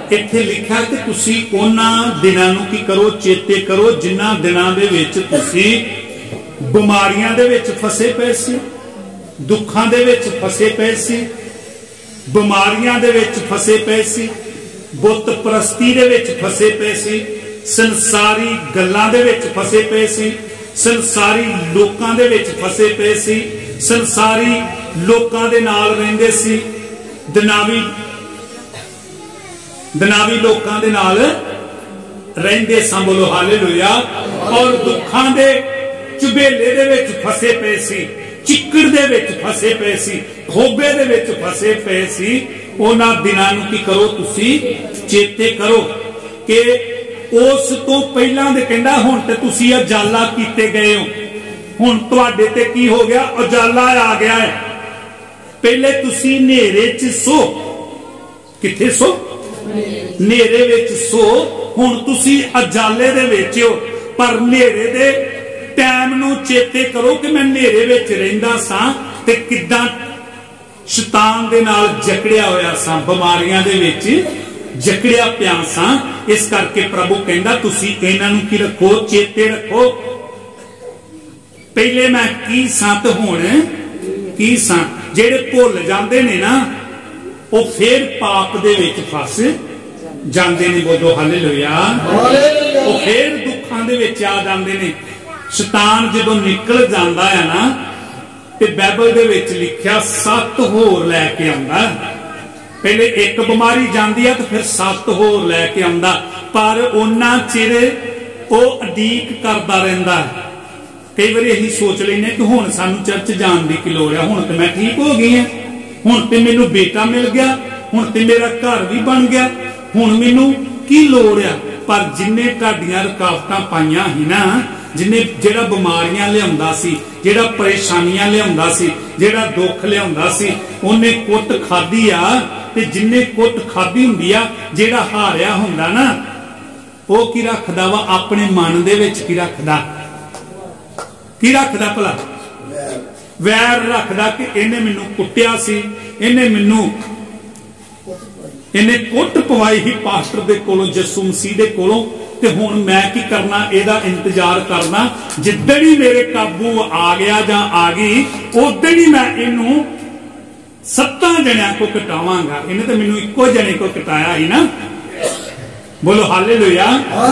इत्थे लिखा कि तुसी उन्हां दिनां नूं की करो, चेते करो जिन्हां दिनां दे विच तुसी बीमारियां दे विच फसे पे सी, दुखां दे विच फसे पे सी, बीमारियां दे विच फसे पे सी, बुत परस्ती दे विच फसे पे सी, संसारी गल्लां दे विच फसे पे सी, संसारी लोकां दे विच फसे पे सी, संसारी लोकां दे नाल रहिंदे सी, दनावी लोकां दे नाल रहिंदे सन। बोलो हालेलुया। और दुखां दे झबेले दे विच फसे पे सी, चिक्कड़ दे विच फसे पे सी, खोबे दे विच फसे पे सी। उन्हां दिनां नूं की करो, तुसी चेते करो कि उस तो पहलां दे कहंदा हुण ते तुसी उजाला कीते गए हो, हुण तुहाडे ते की हो गया, उजाला आ गया है। पहले तुसी नेरे च सो, किथे सो, नेरे विच सो, हुण तुसी उजाले दे विच हो। पर नेरे दे टाइम नूं चेते करो कि मैं नेरे विच रहिंदा सां ते किदां शैतान दे नाल जकड़िया होया सां, बीमारियां दे विच जकड़िया पिया सां। इस करके प्रभु कहंदा तुसी इन्हां नूं की रखो, चेते रखो, पहले मैं की सां ते हुण की सां। जेड़े भुल जांदे ने ना वो फिर पाप दे विच फस जांदे ने। बोलो हालेलुया। वो फिर दुखां दे विच आ जांदे ने। शैतान जदों निकल जांदा है ना ते बाइबल दे विच लिखिया 7 होर लैके आंदा। पहले एक बीमारी जांदी है तो फिर 7 होर लैके आंदा। पर उन्ना चिर वो उडीक करदा रहिंदा। कई बार यही सोच लेने कि हुण सानू चर्च जाण दी की लोड़ है, हुण ते मैं ठीक हो गई हां, हुण ते मैनू बेटा मिल गया, हुण ते मेरा घर भी बन गया, हुण मैनू की लोड़ है। पर जिन्ने तुहाडीआं रुकावटां पाईआं ही ना, जिन्हें जेड़ा बीमारियां लियाउंदा सी, जेड़ा परेशानियां लियाउंदा सी, जेड़ा दुख लियाउंदा सी, उन्हें कुट खाधी आ। ते जिन्ने कुट खाधी हुंदी आ, जेड़ा हारिया हुंदा ना वो की रखदा वा अपने मन दे विच, की रखदा, की रखदा भला, वैर रखदा कि इन्हें मैनू कुटिया सी, इन्हें मैनू इन्हें कुट पवाई ही पास्टर दे कोलों, यसू मसीह दे कोलों, ते हुण मैं की करना, एदा इंतजार करना। जिद्दण ही मेरे काबू आ गया जां आ गई, उदण ही मैं इनू 7 जणियां को कटावांगा। इन्हें तो मैनू इक्को जने को कटाया ही ना। बोलो हालेलुया।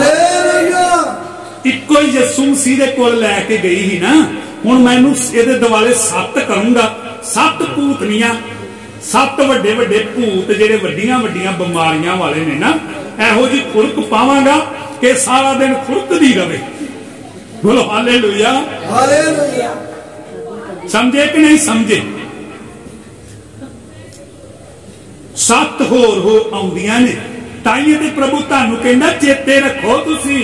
इक्को ही यसू मसीह दे कोल लैके गई ही ना। हुण मैनू इहदे दुआले 7 करूंगा, 7 भूतनियां, 7 वड्डे वड्डे भूत जेडे वड्डियां वड्डियां बीमारियां वाले ने ना, इहो जी खुरक पावांगा कि सारा दिन खुरकदी रहे। बोलो हालेलुया। समझे कि नहीं समझे? 7 होर हो आउंदियां ने। ताइए ते प्रभु तुहानू कहंदा चेते रखो, तुसी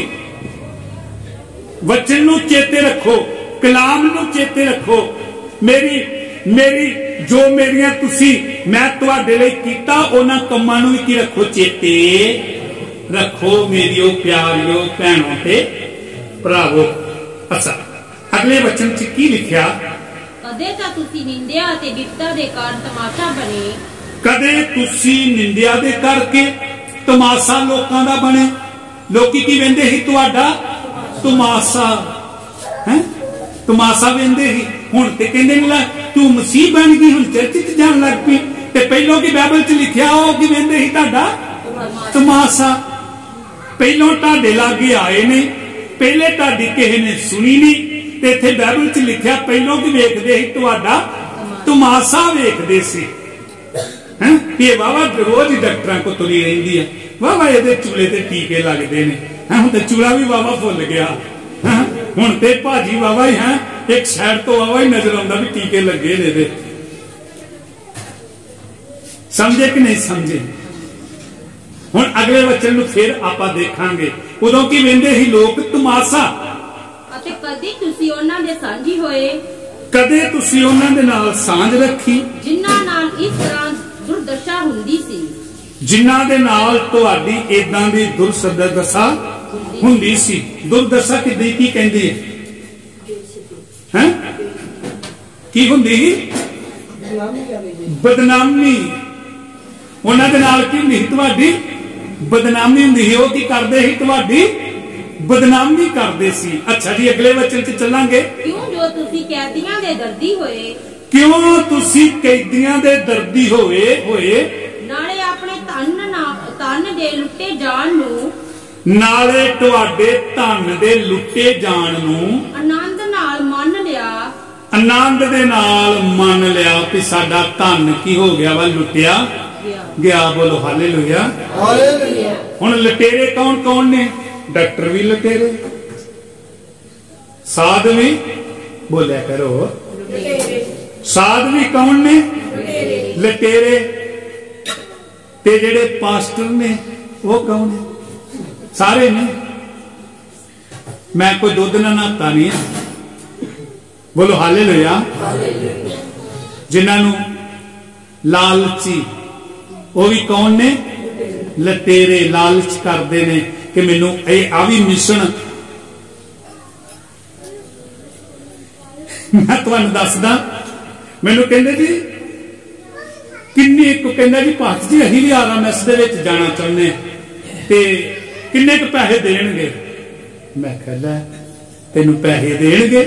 वचन नू चेते रखो, कलाम नू चेते रखो। मेरी जो मेरियां तुसी मैं तुहाडे लई कीता उन्हां कम्मां नू की रखो, चेते रखो मेरियो प्यारियो भैणों ते भरावो। अच्छा, अगले वचन च की लिखिया? कदे तां तुसी निंदिया ते बिपता दे कारण तमाशा बने। कदे तुसी निंदिया दे करके तमाशा लोकां दा बने। लोकी की वेंदे ही तुहाडा तमाशा, है तमाशा वेंदे ही। हुण ते कहंदे ने तू मसीह बन गई, हुण चर्च च जाण लग पई। ते पहलों की बाइबल च लिखिया हो कि वेंदे ही तुहाडा तमाशा। पहलों तुहाडे लागे आए ने, पहले तुहाडी किसे ने सुनी नहीं, ते इत्थे बाइबल च लिखिया पहलों की वेखदे ही तुहाडा तमाशा वेखदे सी। ये वावा रोज ही डॉक्टरां को तुरी रहिंदी है, वावा इहदे चूले ते टीके लगदे ने। हुण ते चूला भी वावा भुल गया, हुण ते भाजी वावा ही है, एक साइड तो वावा ही नजर आउंदा भी टीके लगे ने दे। समझे कि नहीं समझे? हुण अगले वचन नूं फिर आपां देखांगे। उदों की वेंदे ही लोग तमाशा। अते कदी तुसी उन्हां दे सांझी होए, कदे तुसी उन्हां दे नाल सांझ रखी जिन्हां नाल इस तरह दुर्दशा हुंदी सी, जिन्हां दे नाल तुहाडी इदां दी दुर्दशा हुंदी सी। दुर्दशा किदी की कहंदी है? की हुंदी? बदनामी। उन्हां दे नाल की हुंदी तुहाडी बदनामी हुंदी सी। ओह की करदे सी? तुहाडी बदनामी करदे सी। अच्छा जी, अगले वचन च चलांगे। क्यों जो तुसी कैदियां दे दर्दी होए, क्यों तुसी कैदियां दे दर्दी होए नाले अपने धन दे लुटे जान नूं, नाले तुहाडे धन दे लुटे जान नूं आनंद नाल मन लिया, आनंद दे नाल मन लिया कि साडा धन की हो गया वा, लुटिया गया। बोलो हालेलुया। हुण लुटेरे कौन कौन ने? डॉक्टर भी लुटेरे, साध भी, बोलिया करो, साध भी कौन ने? लुटेरे। ते जेड़े पास्टर ने वो कौन है? सारे ने। मैं कोई दुध ना नहाता नहीं है। बोलो हालेलुया। जिन्होंने लालची, वो भी कौन ने? लतेरे। लालच करते ने कि मैनू आ भी मिशन। मैं तुहानू दसदा, मैनू कहंदे जी किन्ने को कहंदा जी पास जी असीं भी RMS दे विच जाना चाहुंदे ते किन्ने क पैसे देणगे? मैं कहला तैनू पैसे देणगे?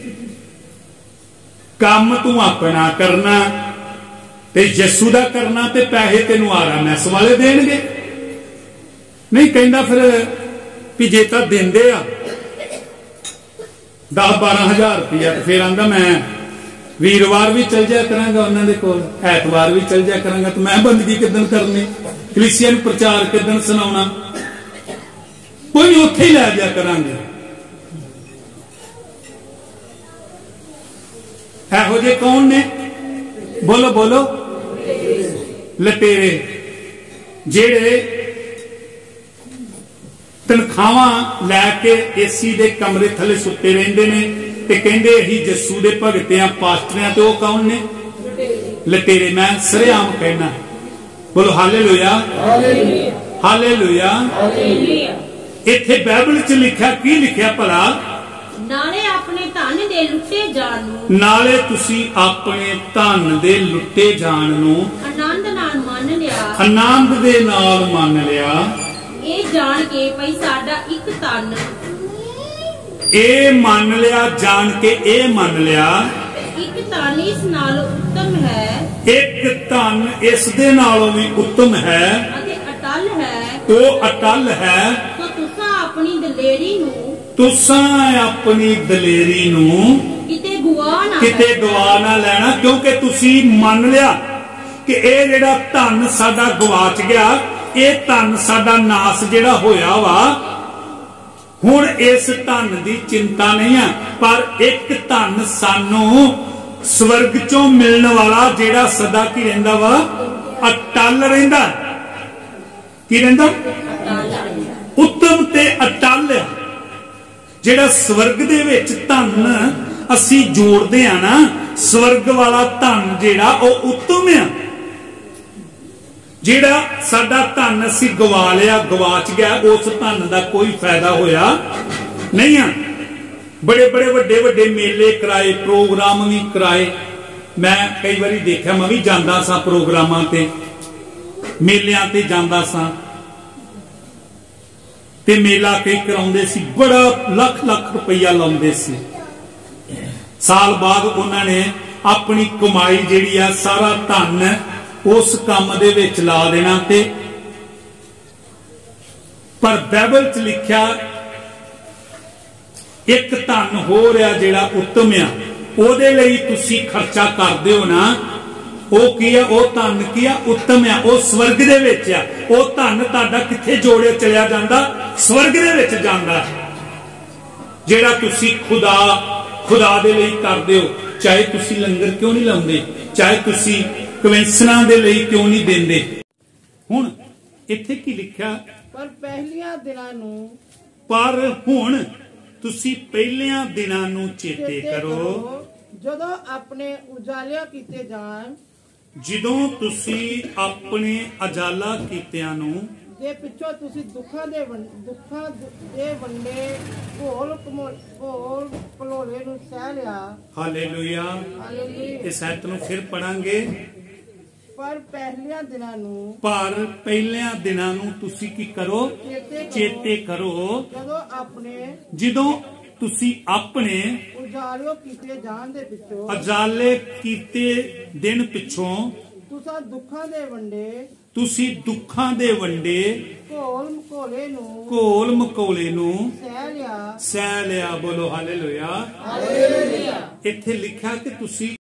काम तू अपना करना ते यस्सू दा करना ते पैसे तेनू RMS वाले देणगे? नहीं कहंदा फिर भी जे तां दिंदे आ 10-12 हज़ार रुपया तो फिर आंदा मैं वीरवार भी चल जाया करांगा उन्होंने कोल, ऐतवार भी चल जाया करांगा। तो मैं बंदगी किदन करनी, कलीसिया नूं प्रचार किदन सुनाउणा? कोई उत्थे ही लै जाया करांगे। इहो जे कौन ने? बोलो बोलो। लटेरे जेड़े तनखावां लैके एसी दे कमरे थले सुते रहिंदे ने ते कहंदे असीं जस्सू दे भगते आ, पास्टर आ। ते वो कौन ने? लटेरे। मैं सरेआम कहना। बोलो हालेलुया, हालेलुया। इत्थे बाइबल च लिखा की लिखिया भला? नाले अपने धन दे लुटे जान नूं, नाले तुसी अपने धन दे लुटे जान नूं आनंद नाल मन लिया, आनंद दे नाल मन लिया। ये जान के भई साडा इक धन, ए मान लिया, जान के ए मान लिया एक धन इस नालों उत्तम है, एक धन इस दे नालों भी उत्तम है, अते अटल है। तो अटल है। तो तुसां अपनी दलेरी नूं, तुसां अपनी दलेरी नूं किते गवा ना लेना, क्योंकि तुसी मान लिया कि ए जेड़ा धन साडा गवाच गया, ए धन साडा नास जेड़ा होया वा, हुण इस धन की चिंता नहीं है। पर एक धन सानू स्वर्ग चों मिलने वाला जेड़ा सदा की रहिंदा वा, अटल रहिंदा। की रहिंदा? उत्तम ते अटल। जेड़ा स्वर्ग दे विच धन असी जोड़दे आ ना, स्वर्ग वाला धन जेड़ा ओ उत्तम है। जेड़ा साडा धन असी गवा लिया, गवाच गया, उस धन का कोई फायदा होया नहीं है। बड़े बड़े वड्डे वड्डे मेले कराए, प्रोग्राम भी कराए। मैं कई बारी देखा, मैं भी जांदा सा प्रोग्रामां ते, मेलियां ते जांदा सा ते मेला कई कराउंदे सी, बड़ा लख लख रुपया लाउंदे सी। साल बाद उन्होंने अपनी कमाई जिहड़ी आ सारा धन उस काम दे विच ला देना। ते पर बाइबल च लिखा एक धन हो रहा जेड़ा उत्तम आ, ओदे लई तुसी खर्चा करदे हो ना, ओ की आ? ओ धन की आ? उत्तम आ। ओ स्वर्ग दे विच आ। ओ धन तुहाडा किथे जोड़िया चलिया जांदा? स्वर्ग दे विच जांदा। जेड़ा तुसी खुदा दे लई करदे हो, चाहे तुसी लंगर क्यों नहीं लाउंदे, चाहे तुसी कवेंसना दे लई क्यों नहीं देंदे। हुण इत्थे की लिखिया? पर पहलियां दिनां नूं, पर हुण तुसी पहलियां दिनां नूं चेते करो, जदों अपने उजालिया कीते जान, जदों तुसी अपने अजाला कीतियां नूं दे पिछों तुसी दुखां दे वंडे घोल भलोले नूं सह लिया। हालेलुया। हालेलुया। इस आयत नूं फिर पढ़ांगे। पर पहलियां दिनां नूं पर ਪਹਿਲਿਆਂ ਦਿਨਾਂ ਨੂੰ ਤੁਸੀਂ ਕੀ ਕਰੋ ਚੇਤੇ ਕਰੋ ਜਦੋਂ ਤੁਸੀਂ ਆਪਣੇ ਉਜਾਲਿਓ ਕੀਤੇ ਜਾਣ ਦੇ ਪਿੱਛੋਂ ਉਜਾਲੇ ਕੀਤੇ ਦਿਨ ਪਿੱਛੋਂ ਤੁਸੀਂ ਦੁੱਖਾਂ ਦੇ ਵੰਡੇ ਘੋਲ ਮਕੋਲੇ ਨੂੰ ਸਹਿ ਲਿਆ। ਬੋਲੋ ਹਾਲੇਲੂਇਆ। ਇੱਥੇ ਲਿਖਿਆ ਕਿ ਤੁਸੀਂ